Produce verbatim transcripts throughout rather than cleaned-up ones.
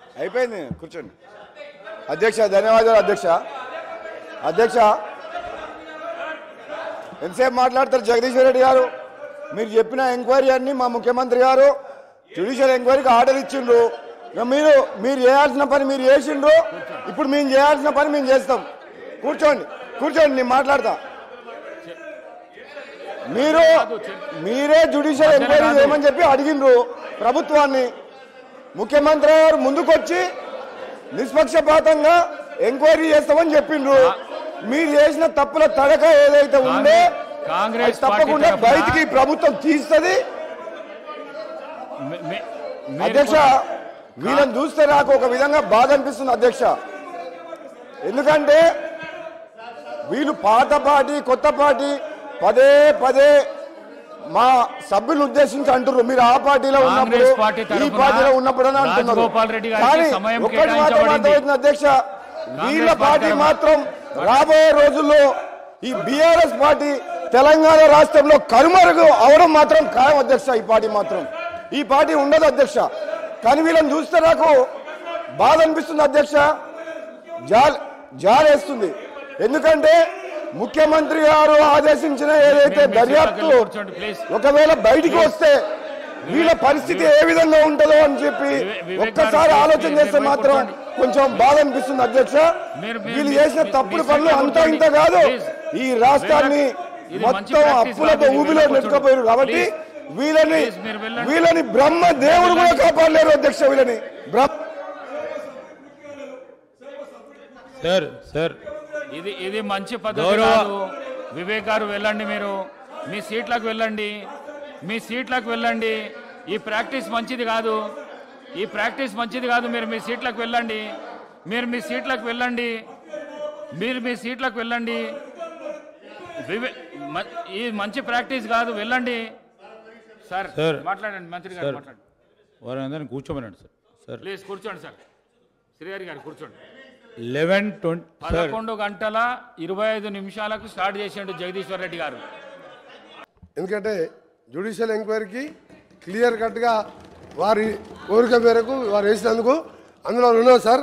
అయిపోయింది కూర్చోండి అధ్యక్ష ధన్యవాదాలు అధ్యక్ష అధ్యక్ష ఎంతసేపు మాట్లాడతారు జగదీశ్వర్ రెడ్డి గారు మీరు చెప్పిన ఎంక్వైరీ అన్ని మా ముఖ్యమంత్రి గారు జ్యుడిషియల్ ఎంక్వైరీకి ఆర్డర్ ఇచ్చిండ్రు మీరు మీరు చేయాల్సిన పని మీరు చేసిండ్రు ఇప్పుడు మేము చేయాల్సిన పని మేము చేస్తాం కూర్చోండి కూర్చోండి నేను మాట్లాడతా మీరు మీరే జ్యుడిషియల్ ఎంక్వైరీ చేయమని చెప్పి అడిగిండ్రు ప్రభుత్వాన్ని ముఖ్యమంత్రి గారు ముందుకొచ్చి నిష్పక్షపాతంగా ఎంక్వైరీ చేస్తామని చెప్పిండ్రు మీరు చేసిన తప్పుల తడక ఏదైతే ఉందో కాంగ్రెస్ తప్పకుండా బయటికి ప్రభుత్వం తీస్తుంది అధ్యక్ష వీళ్ళని చూస్తే నాకు ఒక విధంగా బాధ అనిపిస్తుంది అధ్యక్ష ఎందుకంటే వీళ్ళు పాత పార్టీ కొత్త పార్టీ పదే పదే మా సభ్యులు ఉద్దేశించి అంటున్నారు మీరు ఆ పార్టీలో ఉన్నప్పుడు ఈ పార్టీలో ఉన్నప్పుడు అని అంటున్నారు కానీ ఒక్కటి మాత్రం అర్థమవుతుంది అధ్యక్ష వీళ్ళ పార్టీ మాత్రం రాబోయే రోజుల్లో ఈ బీఆర్ఎస్ పార్టీ తెలంగాణ రాష్ట్రంలో కనుమరుగు అవడం మాత్రం ఖాయం అధ్యక్ష ఈ పార్టీ మాత్రం ఈ పార్టీ ఉండదు అధ్యక్ష కానీ వీళ్ళని చూస్తే నాకు బాధ అనిపిస్తుంది అధ్యక్ష జాల్ జాలేస్తుంది ఎందుకంటే ముఖ్యమంత్రి గారు ఆదేశించిన ఏదైతే దర్యాప్తు ఒకవేళ బయటికి వస్తే వీళ్ళ పరిస్థితి ఏ విధంగా ఉంటుందో అని చెప్పి ఒక్కసారి ఆలోచన చేస్తే మాత్రం కొంచెం బాధ అనిపిస్తుంది అధ్యక్ష వీళ్ళు చేసిన తప్పుడు పనులు అంతా ఇంత కాదు ఈ రాష్ట్రాన్ని మొత్తం అప్పులతో ఊబిలో నెట్టుకుపోయారు కాబట్టి వీళ్ళని వీళ్ళని బ్రహ్మ దేవుడు కూడా కాపాడలేరు అధ్యక్ష వీళ్ళని సార్ సార్ ఇది ఇది మంచి పద్ధతి కాదు వివేక్ గారు వెళ్ళండి మీరు మీ సీట్లకు వెళ్ళండి మీ సీట్లకు వెళ్ళండి ఈ ప్రాక్టీస్ మంచిది కాదు ఈ ప్రాక్టీస్ మంచిది కాదు మీరు మీ సీట్లకు వెళ్ళండి మీరు మీ సీట్లకు వెళ్ళండి మీరు మీ సీట్లకు వెళ్ళండి వివే ఈ మంచి ప్రాక్టీస్ కాదు వెళ్ళండి సార్ మాట్లాడండి మంత్రి గారు మాట్లాడండి వారు అందరినీ కూర్చోమనండి సార్ సార్ ప్లీజ్ కూర్చోండి సార్ శ్రీహరి గారు కూర్చోండి లెవెన్ ట్వంటీ పదకొండు గంటల ఇరవై ఐదు నిమిషాలకు స్టార్ట్ చేసిండు జగదీశ్వర్ రెడ్డి గారు ఎందుకంటే జ్యుడిషియల్ ఎంక్వైరీకి క్లియర్ కట్గా వారి కోరిక మేరకు వారు వేసినందుకు అందులో ఉన్నాం సార్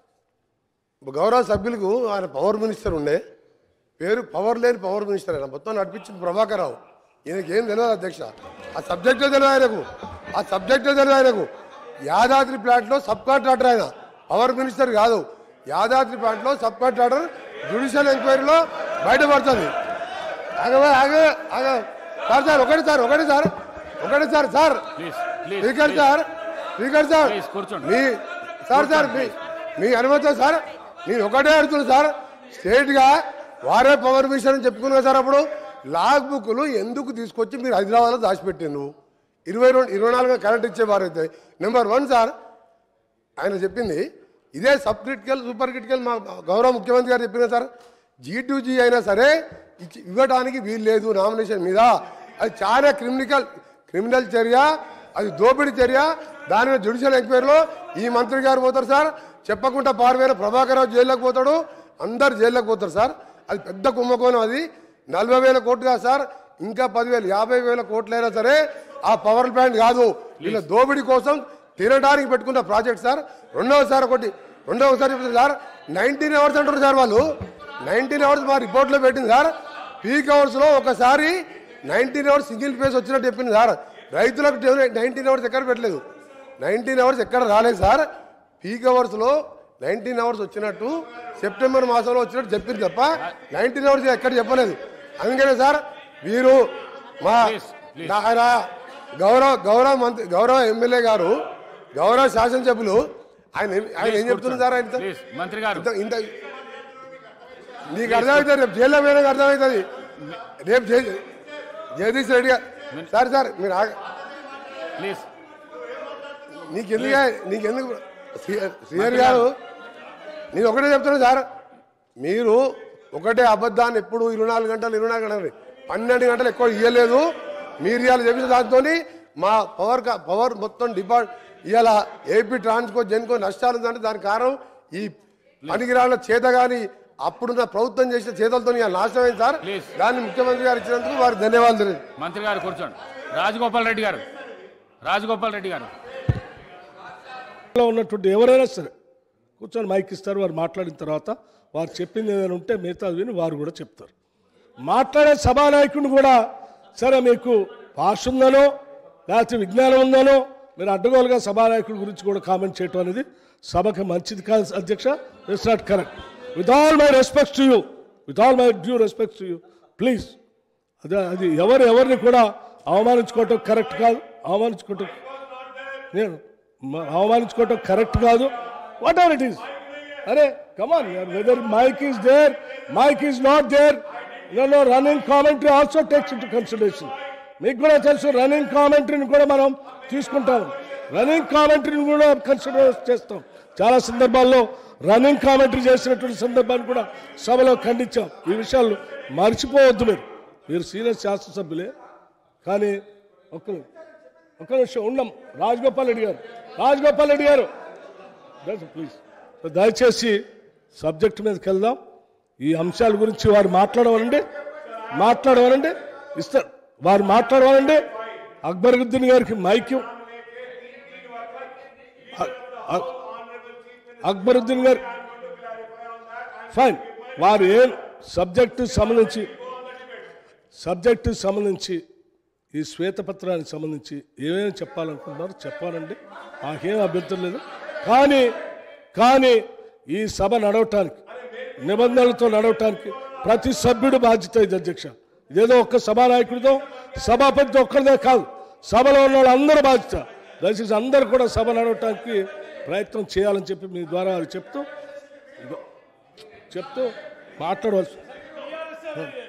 గౌరవ సభ్యులకు ఆయన పవర్ మినిస్టర్ ఉండే పేరు పవర్ లేని పవర్ మినిస్టర్ ఆయన మొత్తం నడిపించింది ప్రభాకర్ రావు ఈయనకి ఏం తెలియదు అధ్యక్ష ఆ సబ్జెక్టే తెలియదు ఆయనకు ఆ సబ్జెక్టే తెలియదు ఆయనకు యాదాద్రి ప్లాంట్లో సబ్ కాంట్రాక్టర్ ఆయన పవర్ మినిస్టర్ కాదు యాదాద్రి ప్లాంట్లో సబ్ కాంట్రాక్టర్ జ్యుడిషియల్ ఎంక్వైరీలో బయటపడుతుంది ఆగవే ఆగే ఆగ సార్ సార్ ఒకటి సార్ ఒకటి సార్ ఒకటి sir sir speaker sir speaker sir మీ సార్ సార్ మీ మీ అనుమతి సార్ నేను ఒకటే అడుగుతున్నా సార్ స్టేట్గా వారే పవర్ మినిస్టర్ అని చెప్పుకున్నా సార్ అప్పుడు లాగ్ బుక్లు ఎందుకు తీసుకొచ్చి మీరు హైదరాబాద్లో దాచిపెట్టిండ్రు ఇరవై రెండు ఇరవై నాలుగు కరెంట్ ఇచ్చేవారైతే నెంబర్ వన్ సార్ ఆయన చెప్పింది ఇదే సబ్ క్రిటికల్ సూపర్ క్రిటికల్ మా గౌరవ ముఖ్యమంత్రి గారు చెప్పిన సార్ జీ టూ జీ అయినా సరే ఇచ్చి ఇవ్వడానికి వీలు లేదు నామినేషన్ మీద అది చాలా క్రిమినల్ క్రిమినల్ చర్య అది దోపిడీ చర్య దాని మీద జ్యుడిషియల్ ఎంక్వైరీలో ఈ మంత్రి గారు పోతారు సార్ చెప్పకుండా పారిపోయిన ప్రభాకర్ రావు జైల్లోకి పోతాడు అందరు జైల్లోకి పోతారు సార్ అది పెద్ద కుంభకోణం అది నలభై వేల కోట్లు కాదు సార్ ఇంకా పదివేలు యాభై వేల కోట్లైనా సరే ఆ పవర్ ప్లాంట్ కాదు వీళ్ళ దోపిడీ కోసం తినడానికి పెట్టుకున్న ప్రాజెక్ట్ సార్ రెండవసారి ఒకటి రెండవసారి సార్ నైన్టీన్ అవర్స్ అంటారు సార్ వాళ్ళు నైన్టీన్ అవర్స్ మా రిపోర్ట్లో పెట్టింది సార్ పీక్ అవర్స్లో ఒకసారి నైన్టీన్ అవర్స్ సింగిల్ ఫేజ్ వచ్చినట్టు చెప్పింది సార్ రైతులకు నైన్టీన్ అవర్స్ ఎక్కడ పెట్టలేదు నైన్టీన్ అవర్స్ ఎక్కడ రాలేదు సార్ పీక్ అవర్స్లో నైన్టీన్ అవర్స్ వచ్చినట్టు సెప్టెంబర్ మాసంలో వచ్చినట్టు చెప్పింది తప్ప నైన్టీన్ అవర్స్ ఎక్కడ చెప్పలేదు అందుకనే సార్ వీరు మా ఆయన గౌరవ గౌరవ మంత్రి గౌరవ ఎమ్మెల్యే గారు గౌరవ శాసనసభ్యులు ఆయన ఆయన ఏం చెప్తున్నారు సార్ ఆయన మంత్రి గారు ఇంత నీకు అర్థమవుతుంది రేపు జైల్లో పోయినా అర్థమవుతుంది రేపు జగదీష్ రెడ్డి గారు సార్ సార్ మీరు ప్లీజ్ నీకెందుకు నీకెందుకు శ్రీహరి గారు నేను ఒకటే చెప్తున్నా సార్ మీరు ఒకటే అబద్ధాన్ని ఎప్పుడు ఇరవై నాలుగు గంటలు ఇరవై నాలుగు గంటలు పన్నెండు గంటలు ఎక్కువ ఇవ్వలేదు మీరు ఇవాళ చెప్పిన దాంతో మా పవర్ పవర్ మొత్తం డిపార్ట్ ఇవాళ ఏపీ ట్రాన్స్కో జెన్కో నష్టాలు ఉందంటే దానికి కారణం ఈ పనికిరాళ్ళ చేత కానీ అప్పుడున్న ప్రభుత్వం చేసిన చేతలతో నాశనం అయింది సార్ దాన్ని ముఖ్యమంత్రి గారు ఇచ్చినందుకు వారికి ధన్యవాదాలు. మంత్రి గారు కూర్చోండి. రాజగోపాల్ రెడ్డి గారు రాజగోపాల్ రెడ్డి గారు ఉన్నటువంటి ఎవరైనా సరే కూర్చొని మైక్ ఇస్తారు, వారు మాట్లాడిన తర్వాత వారు చెప్పింది ఏదైనా ఉంటే మిగతా విని వారు కూడా చెప్తారు. మాట్లాడే సభానాయకుడిని కూడా సరే మీకు భాష ఉందనో లేకపోతే విజ్ఞానం ఉందనో మీరు అడ్డగోలుగా సభానాయకుడి గురించి కూడా కామెంట్ చేయటం అనేది సభకి మంచిది కాదు అధ్యక్ష. It's not correct. With all my respects to you, with all my due respects to you, please అదే అది ఎవరు ఎవరిని కూడా అవమానించుకోవటం కరెక్ట్ కాదు. అవమానించుకోవటం నేను అవమానించుకోవటం కరెక్ట్ కాదు. Whatever it is. అరే come on, whether mic is there, mic is not there, no running commentary also takes into consideration. మీకు కూడా తెలుసు రన్నింగ్ కామెంటరీని కూడా మనం తీసుకుంటాం, రన్నింగ్ కామెంటరీని కూడా కన్సిడర్ చేస్తాం. చాలా సందర్భాల్లో రన్నింగ్ కామెంటరీ చేసినటువంటి సందర్భాన్ని కూడా సభలో ఖండించాం. ఈ విషయాలు మర్చిపోవద్దు. మీరు మీరు సీనియర్ శాసనసభ్యులే, కానీ ఒక్క ఒక్క నిమిషం ఉన్నాం. రాజగోపాల్ రెడ్డి గారు, రాజగోపాల్ రెడ్డి గారు ప్లీజ్ దయచేసి సబ్జెక్ట్ మీదకి వెళ్దాం. ఈ అంశాల గురించి వారు మాట్లాడవాలండి మాట్లాడవాలండి ఇస్తారు వారు మాట్లాడవాలండి. అక్బరుద్దీన్ గారికి మైక్, అక్బరుద్దీన్ గారు ఫైన్. వారు ఏం సబ్జెక్టు సంబంధించి సబ్జెక్టు సంబంధించి ఈ శ్వేతపత్రానికి సంబంధించి ఏమేమి చెప్పాలనుకుంటున్నారో చెప్పాలండి, నాకేం అభ్యంతరం లేదు. కానీ కానీ ఈ సభ నడవటానికి నిబంధనలతో నడవటానికి ప్రతి సభ్యుడు బాధ్యత ఇది అధ్యక్ష. ఇదేదో ఒక్క సభానాయకుడితో సభాపతితో ఒక్కరిదే కాదు, సభలో ఉన్న వాళ్ళందరూ బాధ్యత. దయచేసి అందరూ కూడా సభ నడవటానికి ప్రయత్నం చేయాలని చెప్పి మీ ద్వారా చెప్తూ చెప్తూ మాట్లాడవలసి